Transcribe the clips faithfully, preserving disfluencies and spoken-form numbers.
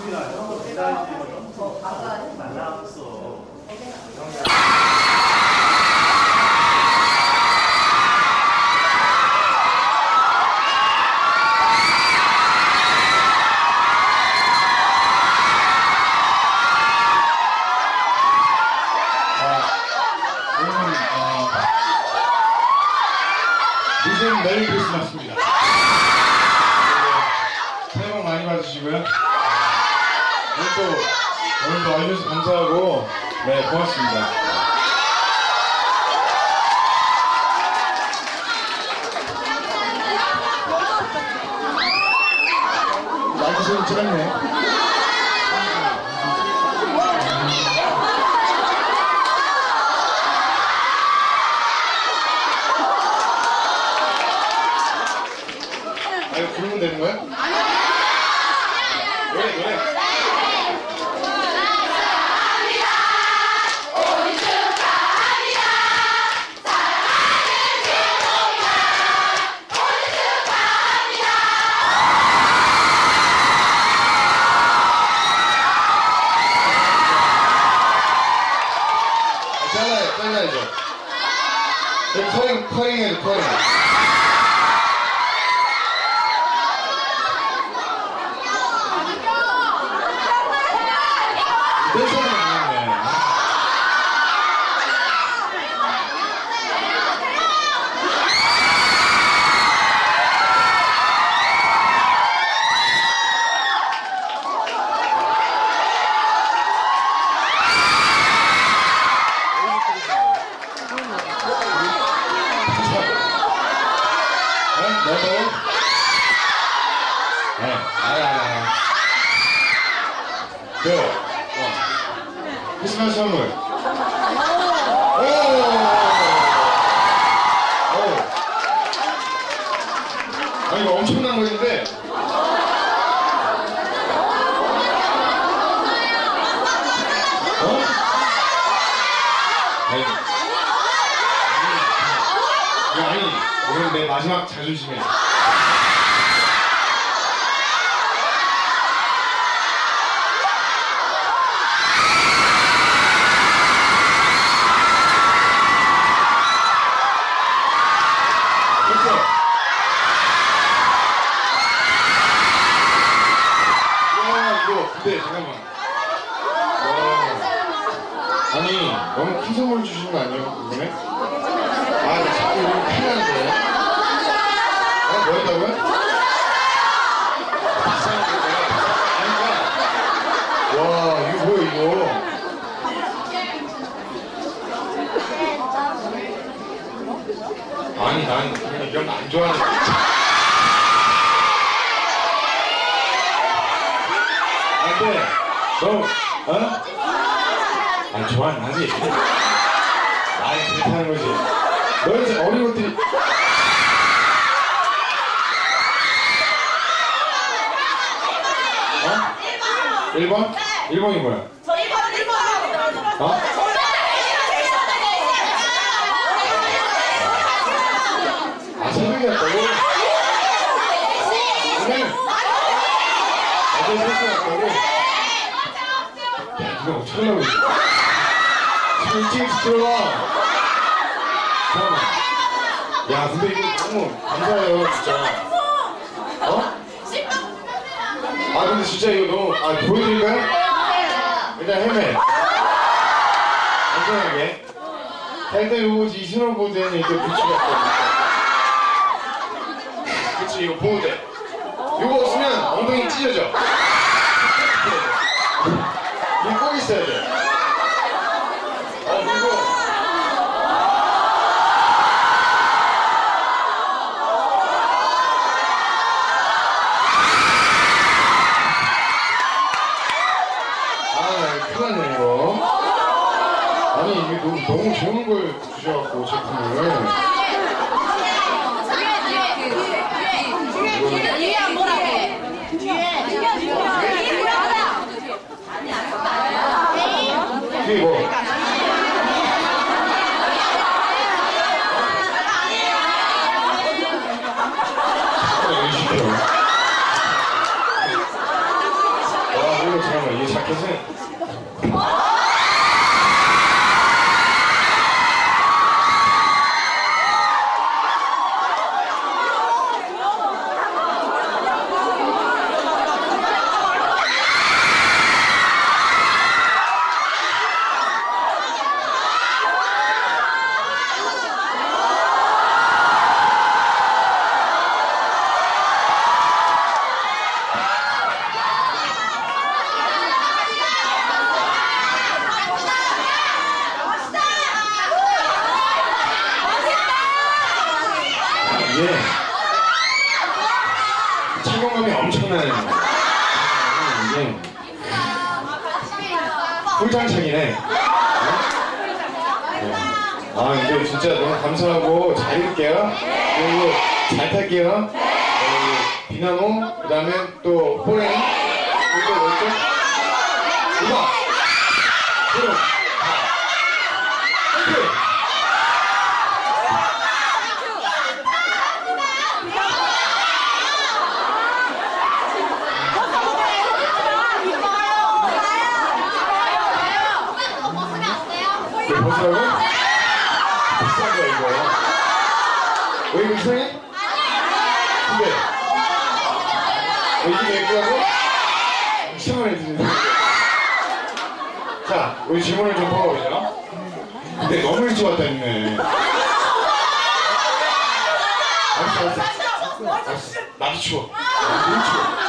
이제는 메리 크리스마스입니다. 새해 복 많이 받으시고요. 오늘 또 오늘도 와주셔서 감사하고 네 고맙습니다. 마이크 소리 들었네. 아, 이거 부르면 되는 거야? 노래, 노래. 잘라요, 잘라야죠. 커링, 커링해도 커링. 네, 알아요. 그, 어. 크리스마스 선물. 오! 오! 아, 이거 엄청난 거인데. 어? 아니. 아니, 아니, 오늘 내 마지막 자존심이야. 근데 잠깐만. 와. 아니 너무 큰 선물 주시는 거 아니에요 이번에? 아, 나 자꾸 이거 큰일 나는데. 아, 뭐 했다고요? 비싼 거 내가 아니까. 와, 이거 뭐야 이거? 아니 난 그냥 이런 거 안 좋아하는 거야. 근데 너 어? 아 좋아는 하지. 아이 그렇다는 거지. 너 이제 어린 것들이 어? 일 번? 일 번이 뭐야? 저 일 번 일 번 어? 아 새벽이었다고? 오늘 어제 새벽이었다고? 야 이거 어떡하려고 지금 일찍 일찍 들어가. 잠깐만. 야 근데 이거 너무 감사해요 진짜. 어? 아 근데 진짜 이거 너무 아 보여드릴까요? 일단 헬멧 안전하게 헬멧 우지 스노보드에는 이렇게 붙이고 왔거든요. 그치 이거 보호대 이거 없으면 엉덩이 찢어져. 이거 꼭 있어야 돼. 어 그리고 큰일났네 이거. 아니 이게 너무, 너무 좋은 걸 주셔갖고 제품을. 뒤에 안 보라고. 뒤에 뒤에 뭐야? 뒤에 뭐? 와 이거 잠깐만, 이 자켓은. 이게 착용감이 엄청나네요. 이게 꿀장착이네. 네. 아 이게 진짜 너무 감사하고 잘 입을게요. 그리고 잘 탈게요. 네, 비나노, 그 다음에 또 포레인, 그리고 뭐였죠? 이거! 그럼 오케이. 이거 벗으라고? 비싼 거야 이거. 왜 이거 이상해? 근데 왜 이게 예쁘다고? 이상한 애들이. 자, 우리 질문을 좀 뽑아보자. 근데 너무 일찍 왔다 했네. 알았어 알았어 알았어. 나도 추워. 너무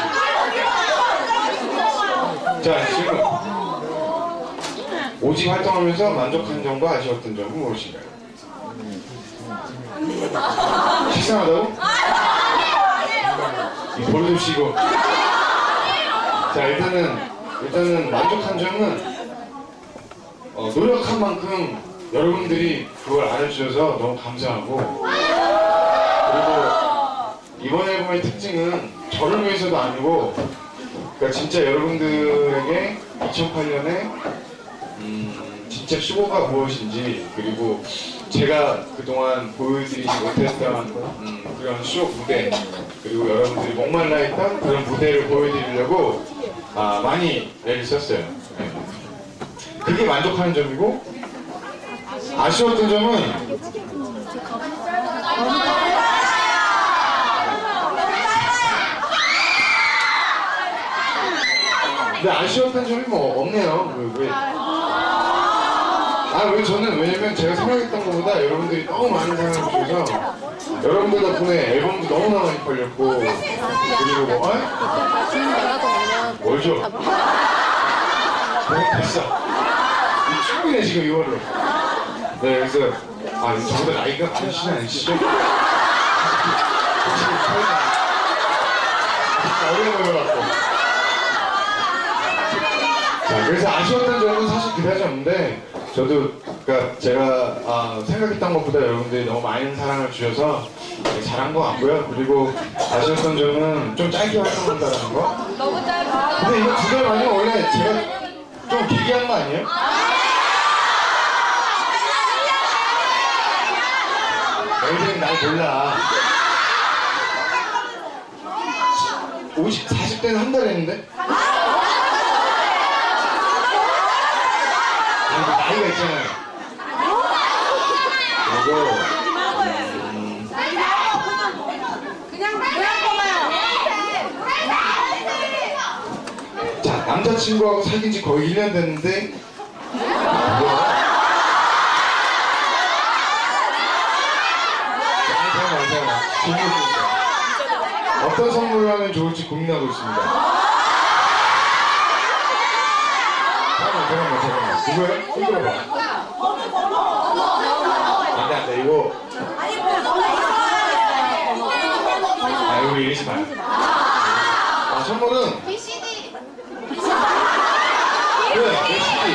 추워. 자, 질문. 오직 활동하면서 만족한 점과 아쉬웠던 점은 무엇인가요? 식상하다고? 이 볼도 쉬고. 자, 일단은 일단은 만족한 점은 어, 노력한 만큼 여러분들이 그걸 알아주셔서 너무 감사하고, 그리고 이번 앨범의 특징은 저를 위해서도 아니고, 그러니까 진짜 여러분들에게 이천팔 년에 음, 진짜 슈거가 무엇인지, 그리고 제가 그동안 보여드리지 못했던 음, 그런 쇼 무대, 그리고 여러분들이 목말라 했던 그런 무대를 보여드리려고 아, 많이 애를 썼어요. 네. 그게 만족하는 점이고, 아쉬웠던 점은 근데 아쉬웠던 점이 뭐 없네요. 왜, 왜. 아, 왜 저는, 왜냐면 제가 생각했던 것보다 여러분들이 너무 많은 사랑을 주셔서 여러분들 덕분에 앨범도 너무나 많이 팔렸고, 그리고 뭐, 어? 뭘 줘? 너무 비싸. 이 충분해 지금 이거로. 네, 그래서 아, 저보다 나이가 많으시지 않으시죠? 어려운 걸 갖고. 자, 그래서 아쉬웠던 점은 사실 그다지 없는데, 저도 그러니까 제가 아, 생각했던 것보다 여러분들이 너무 많은 사랑을 주셔서 잘한 것 같고요. 그리고 아쉬웠던 점은 좀 짧게 활동한다는 거. 너무 짧아. 근데 이거 두 달 만에 원래 제가 좀 길게 한 거 아니에요? 너희들은 날 몰라. 오십, 사십 대는 한 달 했는데? 아니, 그 나이가 있잖아요. 그리고, 음, 그냥 그냥 뽑아요. 자, 남자친구하고 사귄 지 거의 일 년 됐는데, 뭐야? 아니, 잠깐만, 잠깐만. 질문 드릴게요. 어떤 선물을 하면 좋을지 고민하고 있습니다. 잠깐만, 잠깐만, 잠깐만. 누구예요? 손 들어봐. 안돼, 안돼, 이거. 아, 이거 이러지 마요. 아, 선물은. 비씨디. 그래, 내 씨디.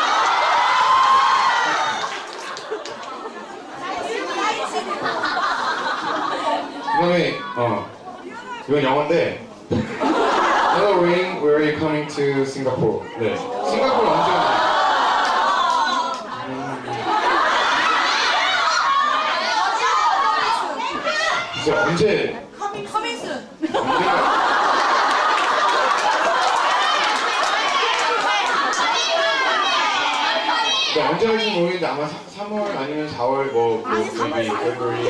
이번에, 어. 이건 영어인데. Hello Rain, where are you coming to Singapore? 네. 싱가포르 언제 오나요? 글쎄, 언제? 커밍 커밍순. 언제가? 그러니까 언제 할지 모르겠는데 아마 삼월 아니면 사월 뭐, 뭐 maybe February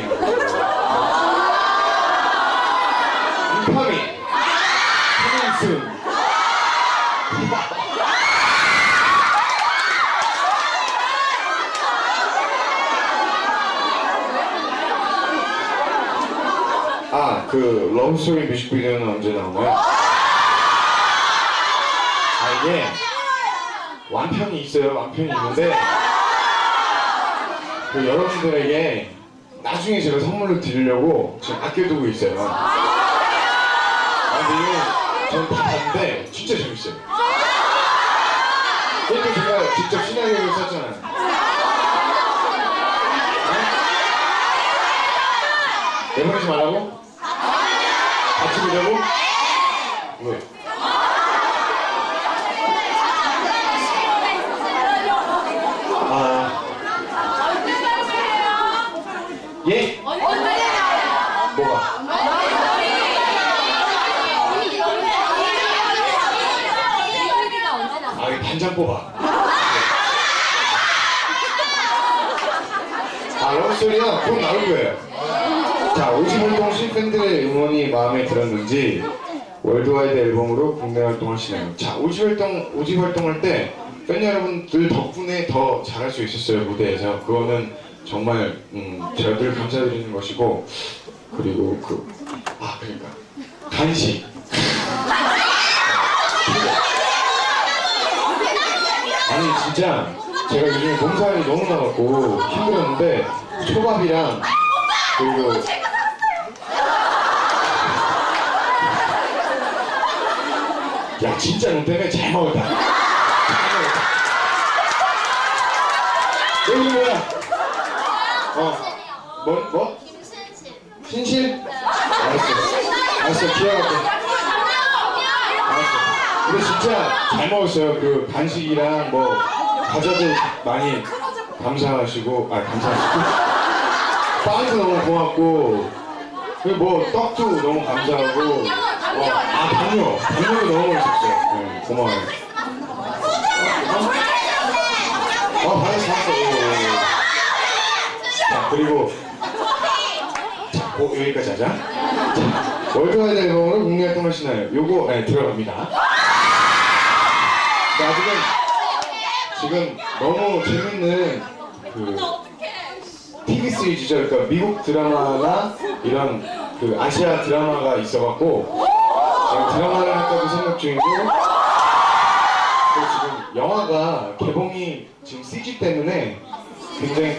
incoming coming soon 아, 그 러브스토리 뮤직비디오는 언제 나오나요? 아, 이게 완편이 있어요. 완편이 있는데 그 여러분들에게 나중에 제가 선물로 드리려고 지금 아껴두고 있어요. 아, 근데 전 다 봤는데 진짜 재밌어요. 그것도 제가 직접 시나리오를 썼잖아요. 내보내지 말라고? 같이 보자고? 왜? 아... 예? 뭐가? 아, 이 반장 뽑아. 아, 러브스토리가 곧 나올 거예요. 자, 오십 활동시 팬들의 응원이 마음에 들었는지 월드와이드 앨범으로 국내 활동하시나요? 자, 오십 활동, 오십 활동할 때 팬 여러분들 덕분에 더 잘할 수 있었어요, 무대에서. 그거는 정말 음, 제가 늘 감사드리는 것이고, 그리고 그, 아, 그러니까 간식. 아니, 진짜 제가 요즘에 몸살이 너무 나갖고 힘들었는데 초밥이랑 그리고 야, 진짜 너 때문에 잘 먹었다. 잘 먹었다. 여기 뭐야? 어, 뭐, 뭐? 신실? 알았어. 알았어, 기억할게. 알았어. 근데 진짜 잘 먹었어요. 그 간식이랑 뭐 과자도 많이 감사하시고, 아, 감사하시고. 빵도 너무 고맙고, 그리고 뭐 떡도 너무 감사하고. 어, 아, 당뇨. 당뇨도 너무 맛있었어요. 네, 고마워요. 어? 어, 받았어, 받았어. 자, 그리고 자, 어, 여기까지 하자. 자, 월드와이드 앨범으로 국내 활동하시나요? 요거, 네, 들어갑니다. 자, 지금, 지금 너무 재밌는 그 티비 시리즈죠. 그러니까 미국 드라마나 이런 그 아시아 드라마가 있어갖고 지금 드라마를 할까도 생각 중이고, 그리고 지금 영화가 개봉이 지금 씨지 때문에 굉장히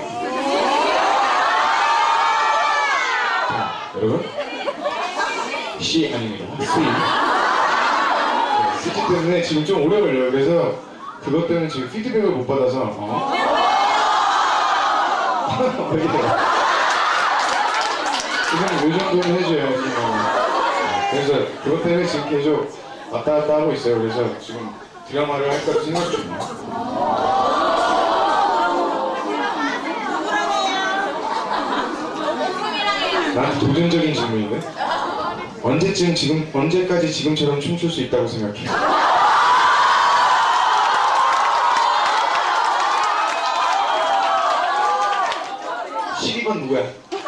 자, 여러분 C 아닙니다. C 네, 씨지 때문에 지금 좀 오래 걸려요. 그래서 그것 때문에 지금 피드백을 못 받아서 어? 왜 이래요? 지금 요 정도는 해줘야지 뭐. 그래서 그것 때문에 지금 계속 왔다 갔다 하고 있어요. 그래서 지금 드라마를 할까 생각 중이에요. 나한테 도전적인 질문인데? 언제쯤 지금 언제까지 지금처럼 춤출 수 있다고 생각해? 십이 번 누구야?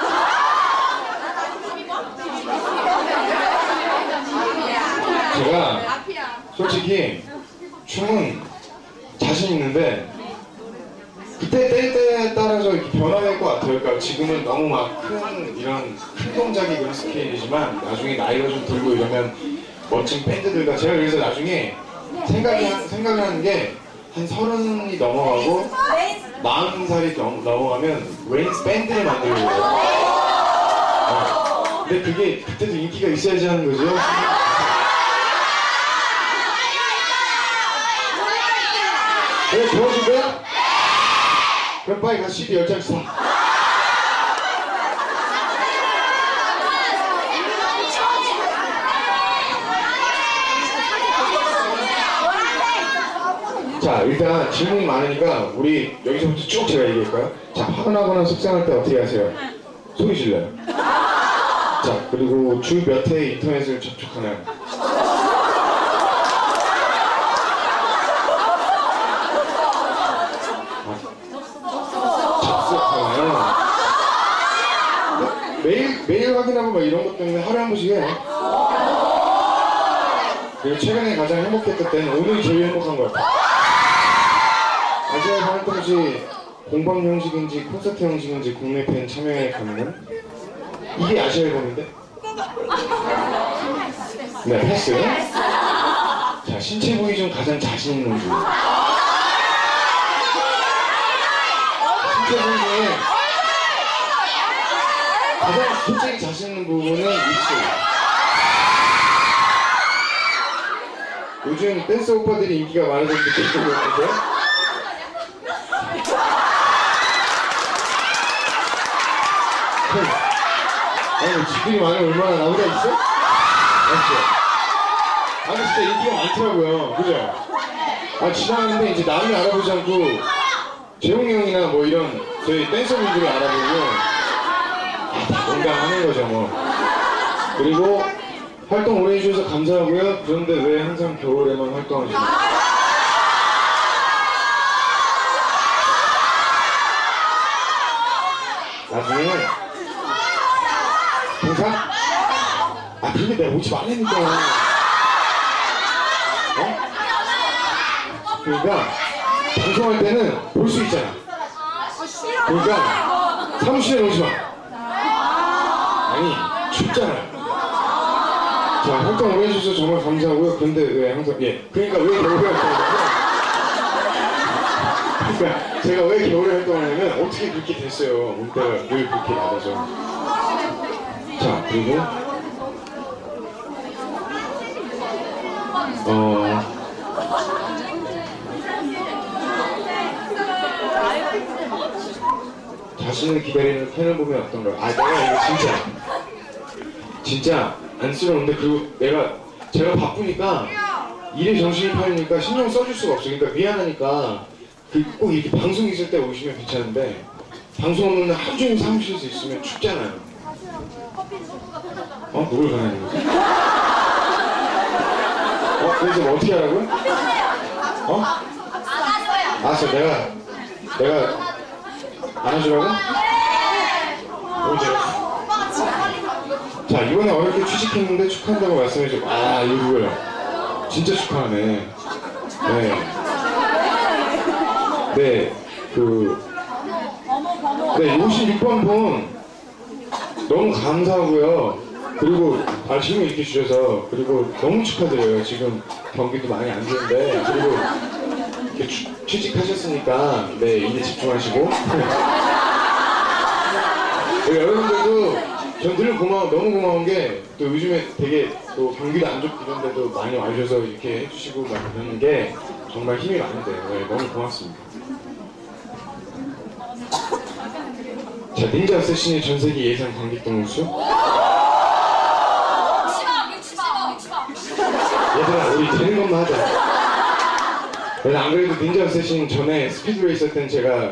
제가 솔직히 춤은 자신 있는데 그때 때에 따라서 이렇게 변화될 것 같아요. 그러니까 지금은 너무 막 큰 이런 큰 동작이 그런 스케일이지만 나중에 나이가 좀 들고 이러면 멋진 밴드들과 제가 그래서 나중에 생각이 한, 생각을 하는 게 한 서른이 넘어가고 마흔 살이 넘, 넘어가면 레인스 밴드를 만들고 어. 근데 그게 그때도 인기가 있어야지 하는 거죠. 그래, 도와줄 거야? 그럼 빨리 가서 씨디 열 장 사. 자, 일단 질문이 많으니까 우리 여기서부터 쭉 제가 얘기할까요? 자, 화나거나 속상할 때 어떻게 하세요? 소리 질러요. 자, 그리고 주 몇 회 인터넷을 접촉하나요? 아, 확인하고 막 이런 것 때문에 하루에 한 번씩 해요. 그리고 최근에 가장 행복했던 때는 오늘이 제일 행복한 것 같아요. 아시아 활동 시 공방 형식인지 콘서트 형식인지 국내 팬 참여에 가능한? 이게 아시아 앨범인데? 네, 패스. 자, 신체 부위 중 가장 자신 있는 부위. 신체 부위 중에 가장 솔직히 자신 있는 부분은 입술. 요즘 댄스 오빠들이 인기가 많아서 느끼는 거 같아요? 아니, 지들이 많으면 얼마나 나보다 있어? 맞죠? 아니, 진짜 인기가 많더라고요. 그죠? 아, 지나가는데 이제 남을 알아보지 않고 재홍이 형이나 뭐 이런 저희 댄서분들을 알아보고 아, 다 공감하는 거죠, 뭐. 그리고 활동 오래 해주셔서 감사하고요. 그런데 왜 항상 겨울에만 활동하시나요? 나중에 동상? 아, 근데 내가 오지 말라니까. 어? 그러니까 방송할 때는 볼 수 있잖아. 그러니까 사무실에 오지 마. 아니, 춥잖아요. 자, 활동 오래 해주셔서 정말 감사하고요. 근데 왜 항상, 예. 그러니까 왜 겨울에 활동하냐면, 그러니까 제가 왜 겨울에 활동하냐면, 어떻게 그렇게 됐어요. 올 때가 늘 그렇게 나가서. 자, 그리고, 어, 자신을 기다리는 팬을 보면 어떤가요? 아, 내가 이거 진짜, 진짜 안쓰러운데, 그리고 내가, 제가 바쁘니까, 일에 정신이 팔리니까 신경 써줄 수가 없어. 그러니까 미안하니까, 그 꼭 이렇게 방송 있을 때 오시면 괜찮은데, 방송 없는 날 하루 종일 사무실에서 있으면 춥잖아요. 어? 누굴 가라는 거지? 어? 그래서 뭐 어떻게 하라고요? 어? 알았어, 내가, 내가, 안아주라고? 언제? 자, 이번에 어렵게 취직했는데 축하한다고 말씀해줘. 아, 이거 누구야? 진짜 축하하네. 네. 네, 그, 네, 오십육 번 분 너무 감사하고요. 그리고 아, 질문 이렇게 주셔서 그리고 너무 축하드려요. 지금 경기도 많이 안 좋은데 그리고 이렇게 취, 취직하셨으니까 네, 일에 집중하시고 네, 여러분들도 전 늘 고마워, 너무 고마운 게 또 요즘에 되게 또 경기도 안 좋고 이런데도 많이 와주셔서 이렇게 해주시고 막 그러는 게 정말 힘이 많이 돼요. 네, 너무 고맙습니다. 자, 닌자 어쌔신의 전세계 예상 관객동 수? 얘들아, 우리 되는 것만 하자. 왜냐, 안 그래도 닌자 어쌔신 전에 스피드웨이 있을 땐 제가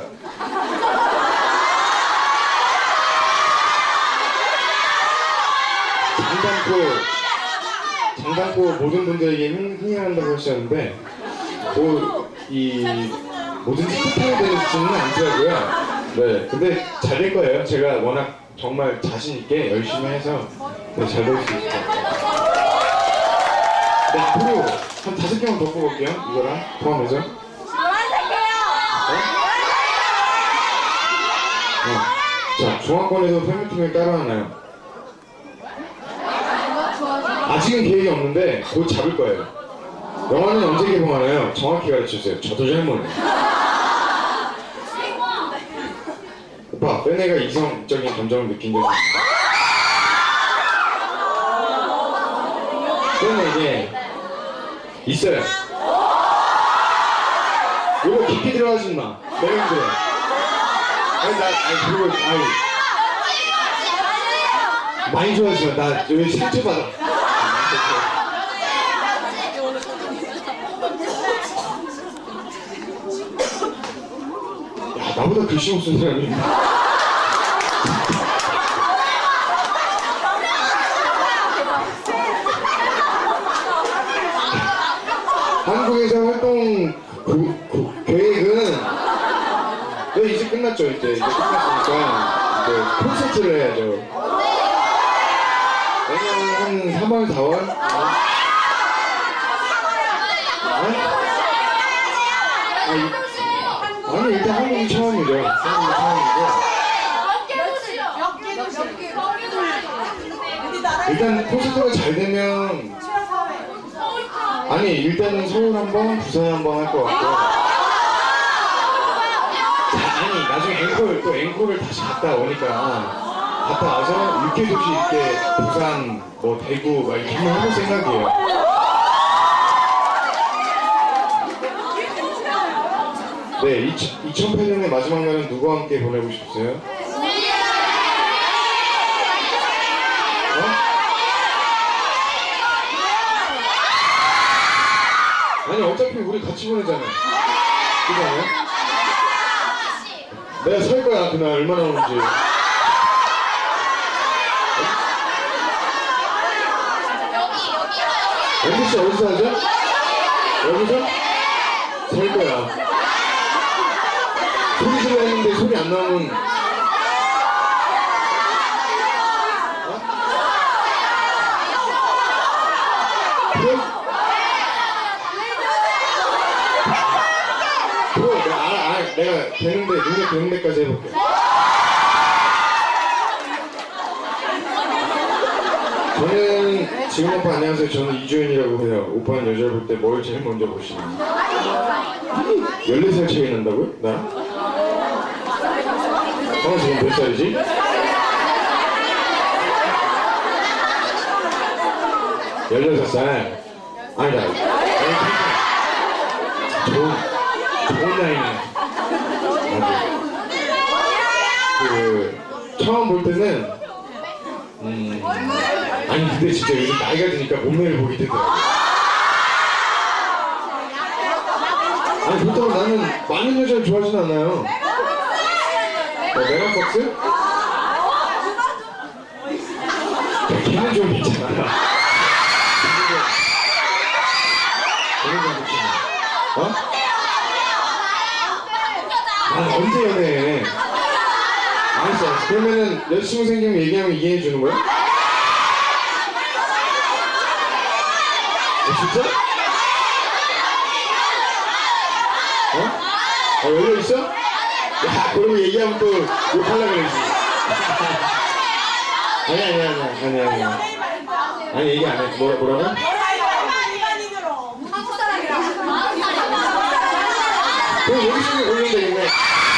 장담코 장담코 모든 분들에게 흥행한다고 하셨는데 뭐 이 뭐든지 끝하게 되는 수준은 아니더라고요. 네, 근데 잘 될 거예요. 제가 워낙 정말 자신 있게 열심히 해서 네, 잘 될 수 있을 것 같아요. 네, 앞으로 한 다섯 개만 더 뽑을게요. 이거랑 포함해서. 네? 어. 자, 중화권에서 팬미팅을 따로 하나요? 아직은 계획이 없는데 곧 잡을 거예요. 영화는 언제 개봉하나요? 정확히 가르쳐주세요. 저도 잘 모르네요. 오빠, 팬애가 이성적인 감정을 느낀 적이 있나요? 팬에게 있어요. 이거 깊이 들어가지 마. 내가 힘들어. 아니, 나, 아니, 그리고, 아니. 많이 좋아하지 마. 나 여기 상처받아. 야, 나보다 글씨 못 쓰는 사람이 있나? 한국에서 활동 그, 그, 계획은 네, 이제 끝났죠. 이제 이제 끝났으니까 이제 콘서트를 해야죠. 내년 한 삼월, 사월? 아니, 아니 일단 한국이 처음이죠. 한국이 처음이고. 일단 콘서트가 잘 되면 아니 일단은 서울 한번, 부산 한번 할 것 같고. 자, 아니 나중에 앵콜 또 앵콜을 다시 갔다 오니까 갔다 와서 육 개 도시 이렇게 부산, 뭐 대구 막 이렇게 한번 해볼 생각이에요. 네, 이천팔 년의 마지막 날은 누구와 함께 보내고 싶으세요? 어? 아니 어차피 우리 같이 보내잖아. 그거 아니야? 내가 살 거야 그날 얼마나 오는지. 엠비씨 어디서 하죠? 여기서? 살 거야. 소리 질러 했는데 소리 안 나오면 어? 그래? 그래 내가 알아, 알아 내가 되는데 눈에 되는 데까지 해볼게. 저는 지금 오빠 안녕하세요. 저는 이주연이라고 해요. 오빠는 여자를 볼 때 뭘 제일 먼저 보시나요? 열네 살 차이 난다고요? 나? 어, 지금 몇 살이지? 열여섯 살. 아니다. 좋은, 좋은 나이네. 그, 처음 볼 때는, 음, 아니, 근데 진짜 요즘 나이가 드니까 몸매를 보게 되더라고. 아니, 보통 나는 많은 여자를 좋아하진 않아요. 어, 메가박스? 걔는 좀 있잖아. 걔는 좀 있잖아. 어? 난 언제 연애해? 알았어, 알았어. 그러면은 여자친구 생기면 얘기하면 이해해주는 거야? 어, 진짜? 어? 어, 열려있어? 야, 그러면 얘기하면 또 욕하려고 그러지. 아니, 아니, 아니, 아니, 아니, 아니. 아니, 얘기 안 해. 뭐, 뭐라고? 한국 사람이랑 마흔 살이야. 그럼 여기서 올리면 되겠네.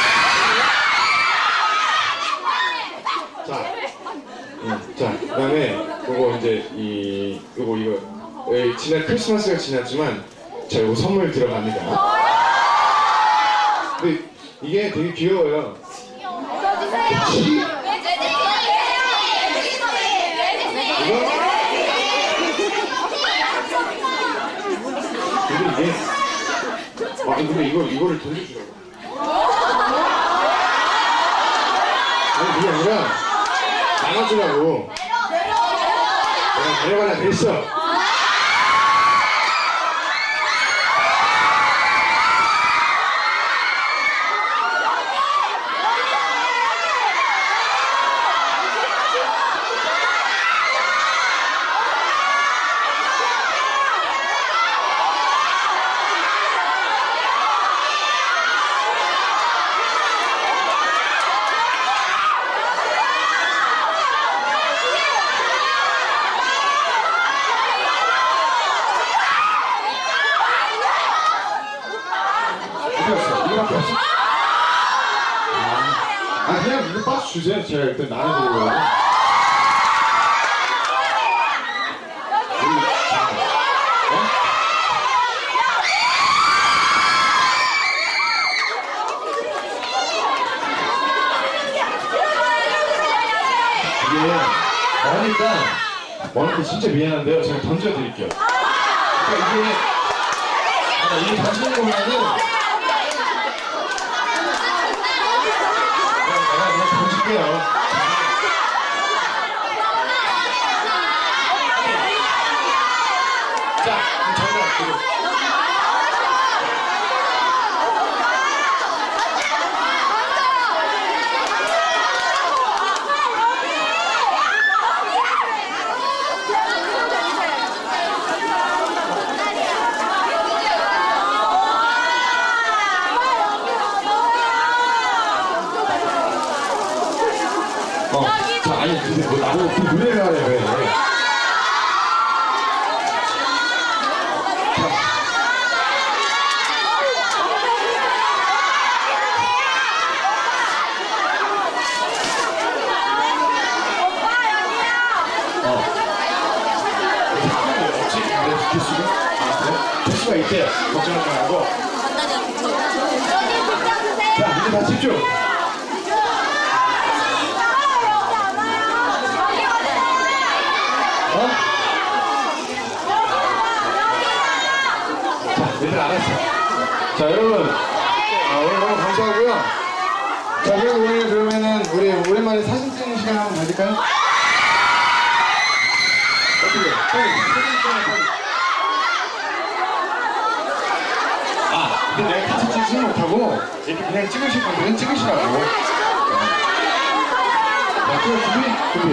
자, 응, 자, 그 다음에, 요거 이제, 이, 요거, 이거. 에, 지난 크리스마스가 지났지만, 자, 요거 선물 들어갑니다. 근데, 이게 되게 귀여워요. 그치? 이거? 근데 이게 아 근데 이거 이거를 던져주라고. 아니 그게 아니라 나눠주라고. 내가 데려가라 그랬어. 아 그냥 이거 박스 주세요. 제가 일단 나눠드리고요. 이게 머니까 머니까 진짜 미안한데요. 제가 던져드릴게요. 그러니까 이게 아, 이게 던지는 거면은 던질게요. 자, 정답 드려. 뭐, 그 노래를 하래, 왜. 개수가? 아, 그래? 개수가 있대. 걱정하지 말고. 자, 이제 다 집중. 어? 자, 얘들 알았어. 자, 여러분. 아, 오늘 너무 감사하고요. 자, 그리고 오늘 그러면은 우리 오랜만에 사진 찍는 시간 한번 가질까요? 어떻게? 빨리 사진 찍는 빨리. 아, 근데 내가 같이 찍지는 못하고 이렇게 그냥 찍으실 분들은 찍으시라고. 자, 또 준비? 준비.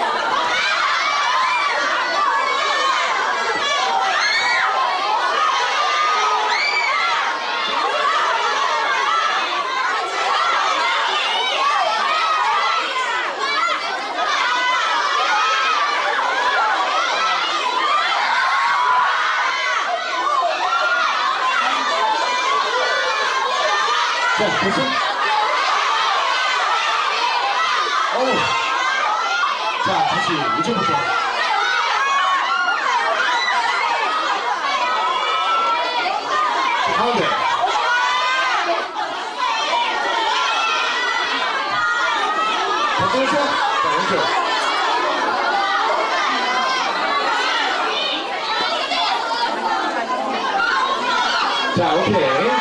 자, 됐어? 어우. 자, 다시 이제부터. 가운데. 자, 떨어져. 자, 왼쪽. 자, 오케이.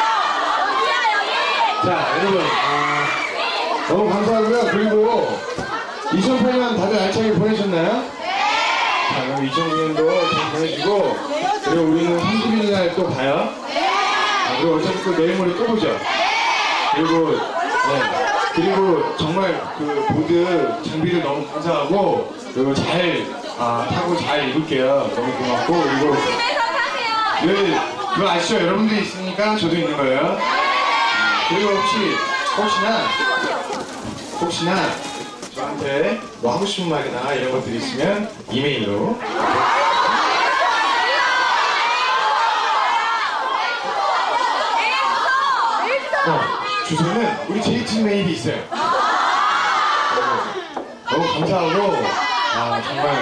자, 여러분, 아, 너무 감사하고요. 그리고 이천팔 년 다들 알차게 보내셨나요? 네! 자, 그럼 이천구 년도 잘 보내주고, 그리고 우리는 삼십 일 날 또 봐요. 자, 그리고 어차피 또 내일 모레 또 보죠. 그리고, 네. 그리고 정말 그 보드 장비를 너무 감사하고, 그리고 잘, 아, 타고 잘 입을게요. 너무 고맙고, 그리고 늘, 그거 아시죠? 여러분들이 있으니까 저도 있는 거예요. 그리고 혹시, 혹시나, 혹시나 저한테 뭐 하고 싶은 말이나 이런 것들이 있으면 이메일로. 어, 주소는 우리 제이팀 메일이 있어요. 너무, 너무 감사하고, 아, 정말.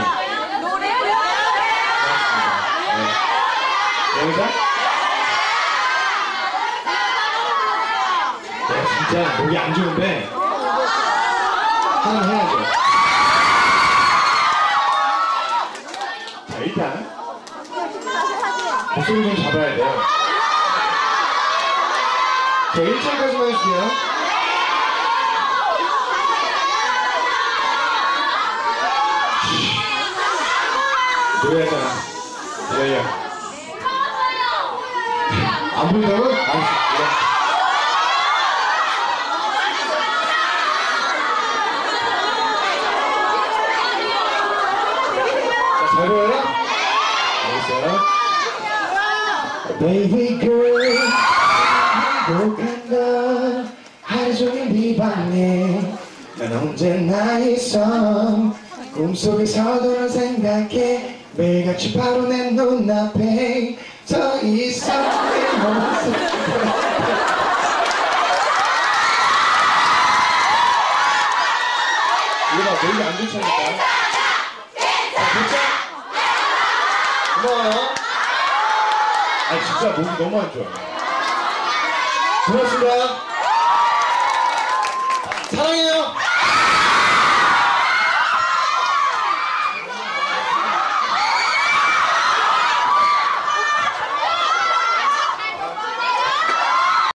고맙습니다. 네. 영상? 내가 진짜 목이 안 좋은데 하나는 해야죠. 자, 일단 목소리 좀 잡아야 돼요. 자, 일 절까지만 해주세요. 노래하잖아. 야야. 안 보인다고? 알았어. 잘 보여요? 알겠어요? Baby girl, 행복한 건 하루 종일 네 방에 난 언제나 있어. 꿈속에서도 널 생각해. 매일같이 바로 내 눈앞에 서 있어. 내 모습. 이거 봐, 목이 안 좋다니까. 진짜? 고마워요. 아, 진짜 목이 너무 안 좋아요. 고맙습니다. 사랑해요.